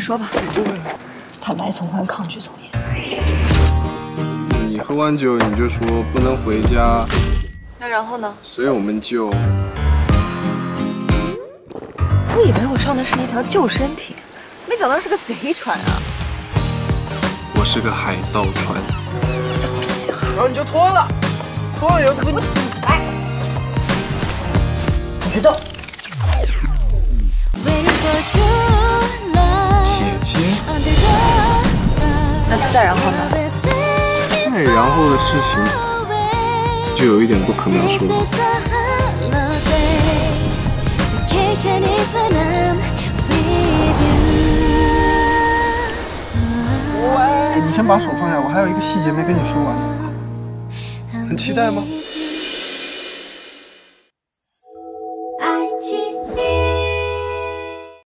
说吧。 不会。 坦白从宽，抗拒从严。 你喝完酒你就说不能回家， 那然后呢？ 所以我们就…… 我以为我上的是一条救生艇，没想到是个贼船啊！ 我是个海盗船。 小屁孩！ 然后你就脱了，脱了以后不…… 哎，别动！ 姐姐。 那再然后呢？ 再然后的事情就有一点不可描述了。 你先把手放下，我还有一个细节没跟你说完。 很期待吗？